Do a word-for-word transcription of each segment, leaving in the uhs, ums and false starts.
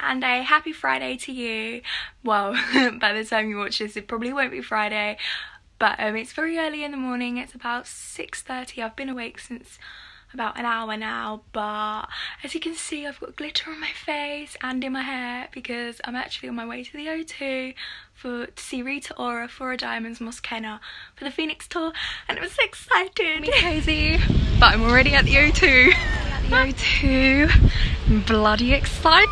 and a happy Friday to you. Well, by the time you watch this it probably won't be Friday, but um, it's very early in the morning. It's about six thirty. I've been awake since about an hour now, but as you can see I've got glitter on my face and in my hair because I'm actually on my way to the O two for to see Rita Ora for a Diamonds Moskena for the Phoenix tour, and I'm so excited. Me crazy, but I'm already at the O two. At the O two, I'm bloody excited.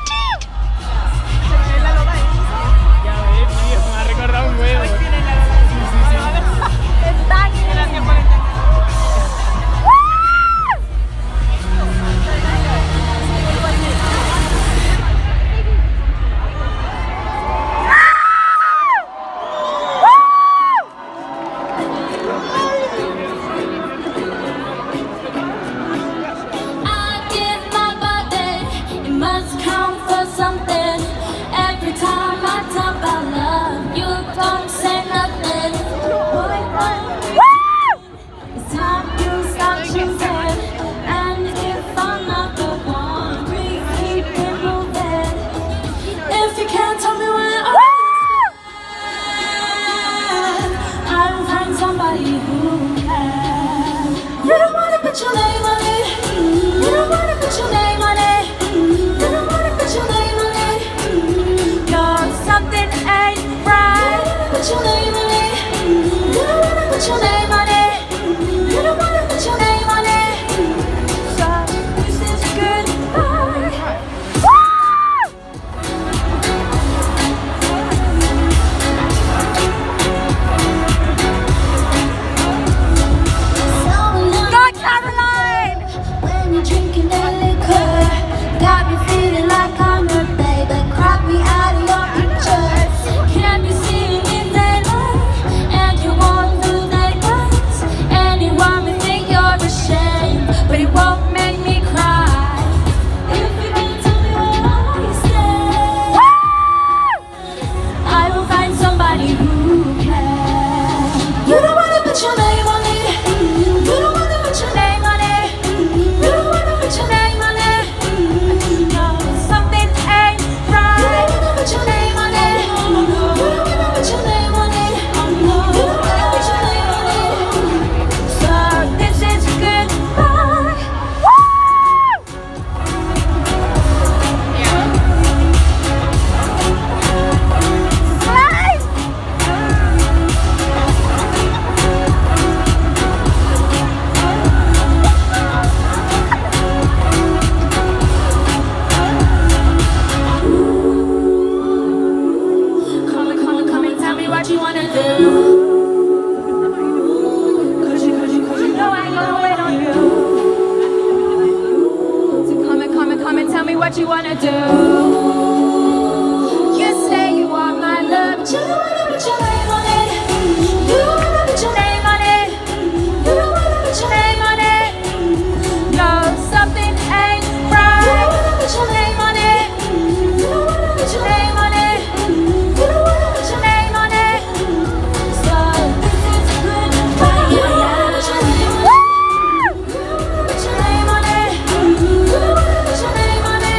What you wanna do? You say you want my love, but you don't wanna put your name on it. You don't wanna put your name on it. You don't wanna put your name on it. No, something ain't right. You don't wanna put your name on it. You don't wanna put your name on it. You don't wanna put your name on it. So this is good, but you don't wanna put your name on it. You don't wanna put your name on it. You don't wanna put your name on it.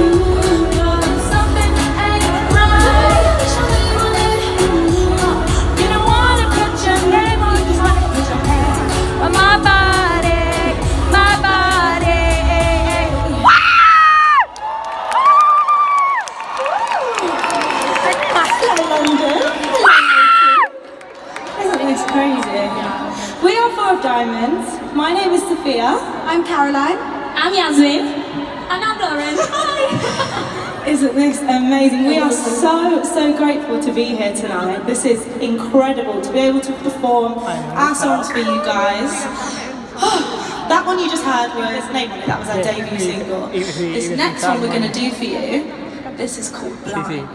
Diamonds. My name is Sophia. I'm Caroline. I'm Yasmin. And I'm Lauren. Hi. Isn't this amazing? We are so, so grateful to be here tonight. This is incredible to be able to perform our songs for you guys. That one you just heard was Name on It. That was our debut single. This next one we're going to do for you, this is called Blind.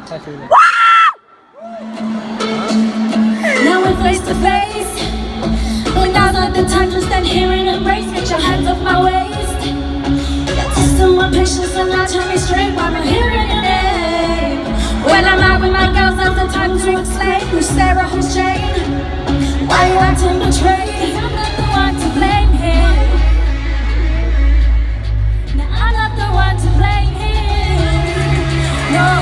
Now we're face to face. Now's not the time to stand here and embrace. Get your hands off my waist. Testing my patience and not tell me straight while I'm hearing your name. When I'm out with my girls, now's the time to explain. Who's Sarah, who's Jane? Why you acting betrayed? I'm not the one to blame here. No, I'm not the one to blame here. No.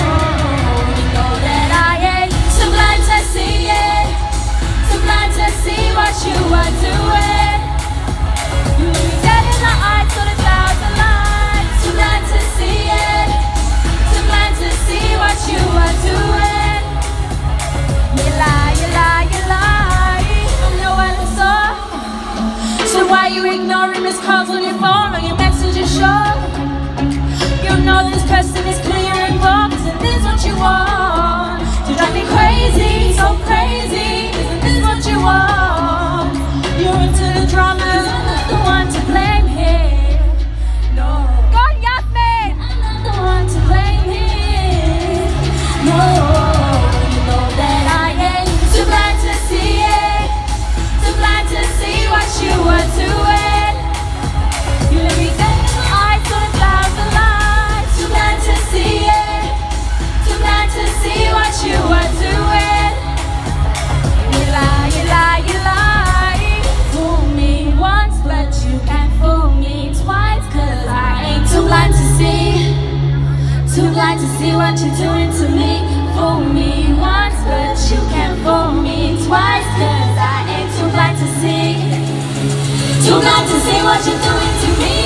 So why you ignoring missed calls on your phone or your messages show? You know this person is clear and focused, and this is what you want. You drive me crazy, so crazy. Isn't this what you want? You're into the drama, I'm not the one to blame here. No. Go on, Yasmin! I'm not the one to blame here. No. You know that I ain't too blind to see it, too blind to see what you were doing. You let me get in the eyes of a thousand lies. Too blind to see it, too blind to see what you were doing. You lie, you lie, you lie. Fool me once, but you can't fool me twice. Cause I ain't too blind to see, too blind to see what you're doing to me. Fool me once, but you can't fool me twice. Cause I ain't too blind to see, too blind to see what you're doing to me.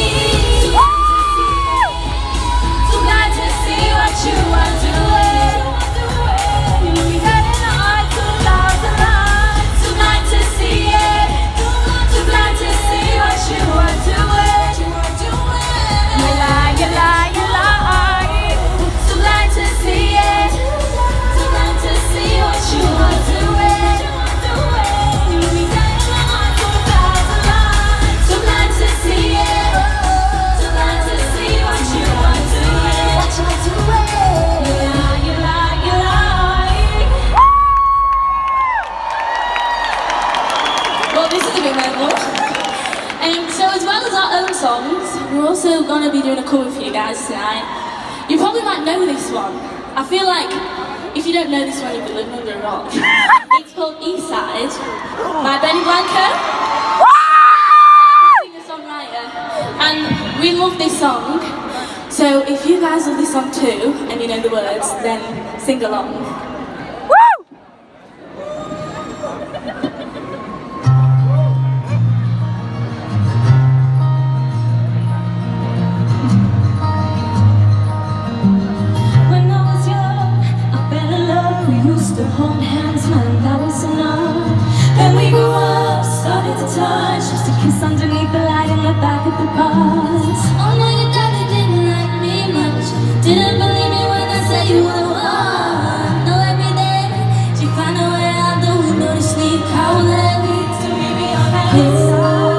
Too blind to see what you are doing. You got in the eye, too loud to lie. Too blind to see it, too blind to see what you are doing. You lie, you lie, you lie. Too blind to see it, too blind to see what you are doing. You got in the eye, too loud to lie. Too blind to see it, too blind to see what you are doing. What you are doing. You lie, you lie, you lie. Well, this is a bit memorable. Um, so as well as our own songs, we're also going to be doing a cover for you guys tonight. You probably might know this one. I feel like if you don't know this one, you've been living under a rock. It's called Eastside by Benny Blanco. Singer-songwriter. And we love this song. So if you guys love this song too, and you know the words, then sing along. When I was young, I fell in love. We used to hold hands, man, that was enough. Then we grew up, started to touch, used to kiss underneath the light in the back of the bus. Oh no, your daddy didn't like me much, didn't believe me when I said you were the one. No, every day she found a way out the window to sneak out that leads to me beyond that inside.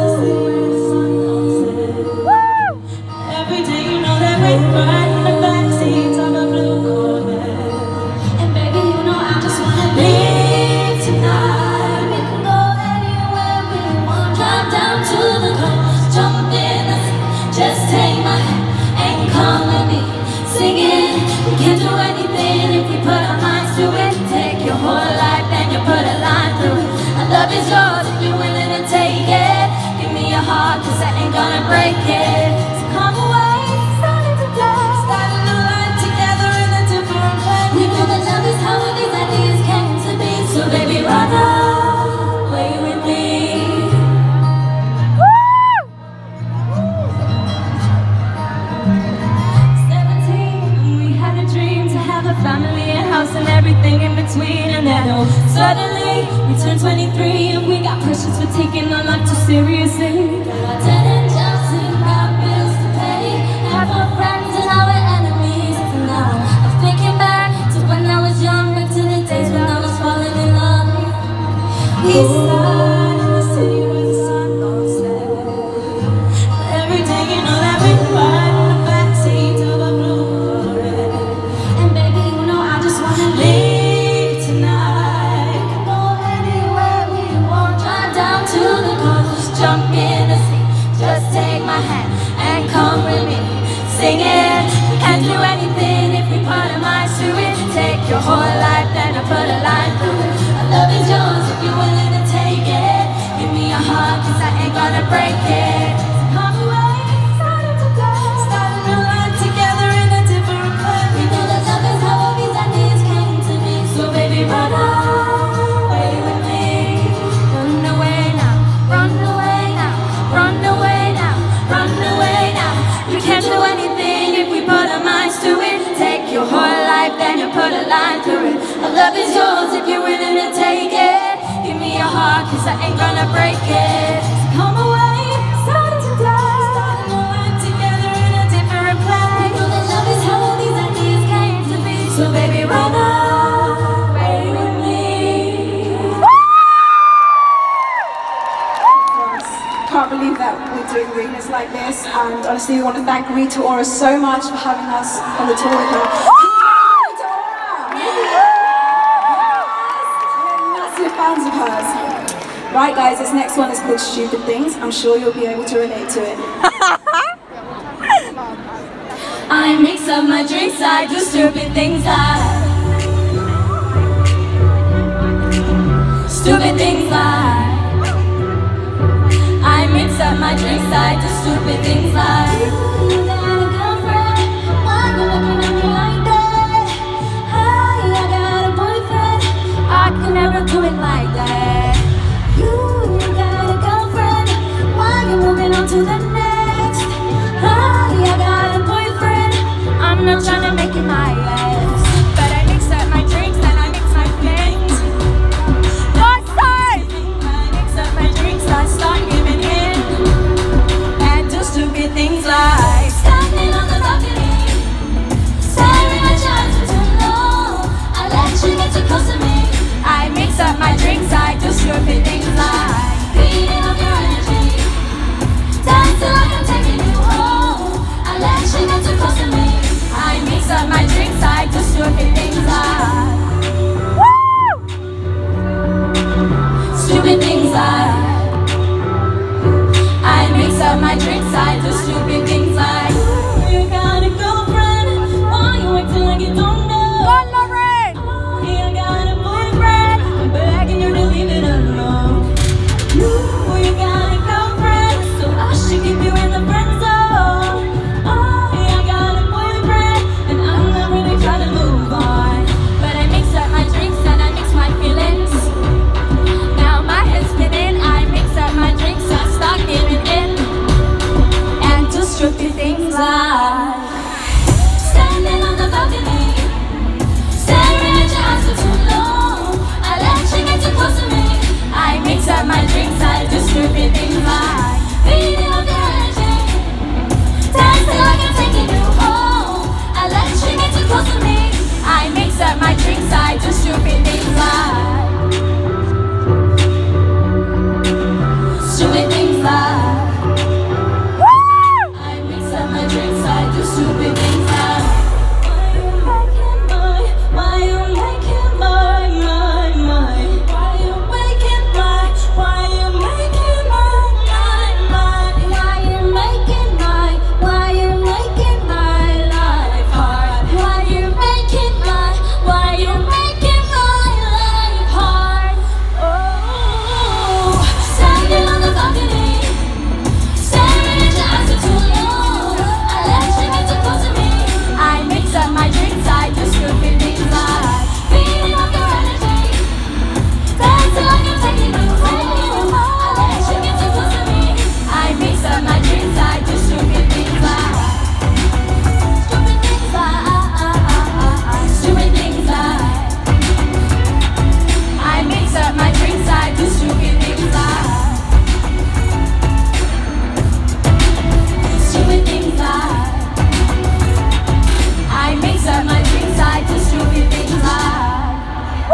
Every day you know that we ride in the backseat of a blue Corvette. And baby, you know I just wanna leave tonight. We can go anywhere we want. Drive down to the coast, jump in the sea. Just take my hand and come with me. Singing, we can't do anything if we put our minds to it. Take your whole life and you put a line through it. Our love is yours if you're willing to take it. Give me your heart, cause I ain't gonna break it. So come away, starting to dance, starting to life together in a different place. We know that love is how these ideas came to be. So baby, run away with me. Seventeen, and we had a dream to have a family, a house, and everything in between. And then oh, suddenly we turned twenty-three, and we got pressures for taking our life too seriously. Got our debt and jobs and got bills to pay. Half our friends and our enemies. And now I'm thinking back to when I was young, back to the days when I was falling in love. We side in the city where the sun don't set. Every day you know that we ride in the backseat of a blue Corvette. And baby, you know I just wanna leave tonight. We can go anywhere we want. Drive down to the coast, jump in the sea. Just take my hand and come with me. Singing, we can't do anything if we put our minds to it. Take your whole life, then I put a line through it. Our love is yours if you're willing to take it. Give me your heart, cause I ain't gonna break it. So come away, starting to dance, starting to life together in a different place. We know that love is how all these ideas came to be. So baby, run away with me. Run away now, run away now, run away now, run away now. We can't do anything if we put our minds to it. Take your whole life, then you put a line through it. Our love is yours if you're willing to take it. Give me your heart, cause I ain't gonna break it. So come away. doing arenas like this, and honestly we want to thank Rita Ora so much for having us on the tour with her. Rita Ora! We're massive fans of hers. Right guys, this next one is called Stupid Things. I'm sure you'll be able to relate to it. I mix up my drinks, I do stupid things like Stupid things like I mix up my drinks, I do stupid things like You got a girlfriend, why you looking at me like that? Hey, I got a boyfriend, I can never do it like that. You, you got a girlfriend, why you moving on to the next? Hey, I got a boyfriend, I'm not trying to make it my ex, but I mix up my drinks and I mix my things. I start giving in and do stupid things like standing on the balcony, staring at your eyes for too long. I let you get too close to me. I mix up my drinks, I do stupid things like feeding off your energy, dancing like I'm taking you home. I let you get too close to me. I mix up my drinks, I do stupid things like Woo! Stupid things like I mix up my drinks, I do stupid things like You got a girlfriend, why you acting like you don't know? Go Lauren! Oh, yeah, I got a boyfriend, I'm begging you to leave it alone. You, you got a girlfriend, so I should keep you in the friend zone. Oh, yeah, I got a boyfriend, and I'm not really trying to move on. But I mix up my drinks and I mix my feelings. Now my head's spinning, I mix up my drinks, I start giving in and do stupid things like standing on the balcony, staring at your eyes for too long. I let you get too close to me. I mix up my drinks, I do stupid things like feeding off your energy, dancing like I'm taking you home. I let you get too close to me. I mix up my drinks, I do stupid things like Stupid things like Woo! I mix up my drinks, I do stupid things like Why you making my, why you making my, my, my Why you making my, why you making my, my, my Why you making my, why you making my life hard Why you making my, why you making my life hard Oh, standing on the balcony, staring at your eyes for too long. I let you get too close to me. I mix up my drinks, I do stupid things like feeding off your energy, dancing like I'm taking you home. I let you get too close to me. I mix up my drinks, I do stupid things like stupid things like stupid things like I mix up my drinks, I do stupid things like Stupid things like I mix up my drinks, I do stupid things like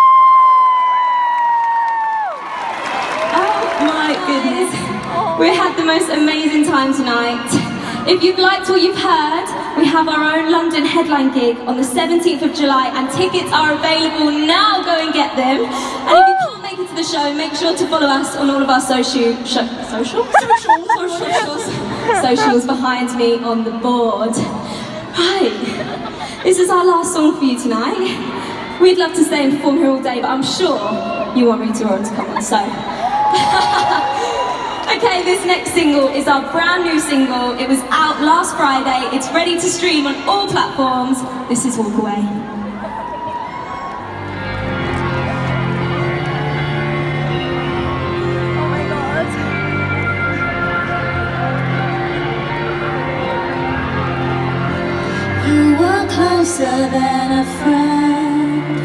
Oh my goodness, we had the most amazing time tonight. If you've liked what you've heard, we have our own London headline gig on the seventeenth of July and tickets are available now, go and get them. And if you can't make it to the show, make sure to follow us on all of our social, social, social? Socials? Socials. Socials behind me on the board. Right, this is our last song for you tonight. We'd love to stay and perform here all day, but I'm sure you want Rita Ora to come on, so. Okay, this next single is our brand new single. It was out last Friday. It's ready to stream on all platforms. This is Walk Away. You were closer than a friend,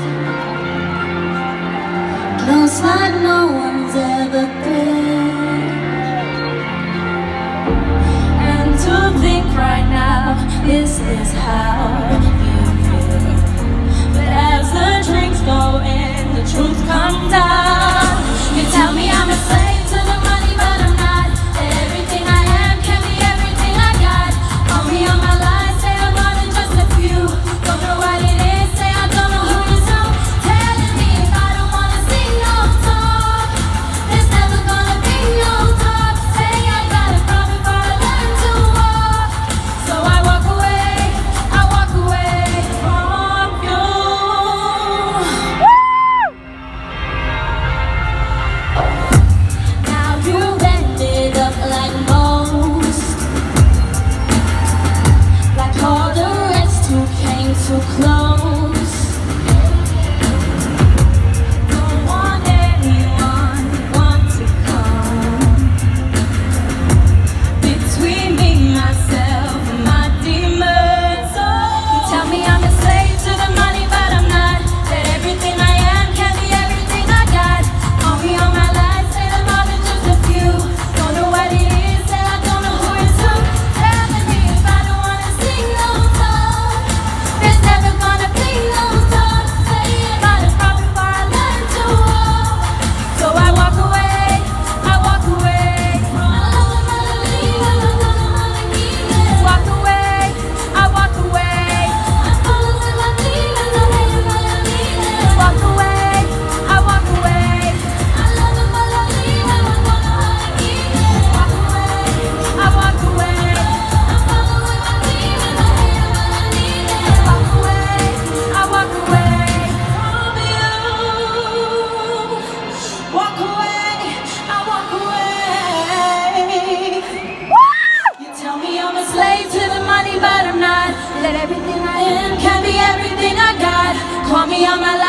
close like no one's ever been. And to think right now, this is how you feel. But as the drinks go in, the truth comes down. You tell me I'm a slave to the money, but I'm not. Everything I have me all my life.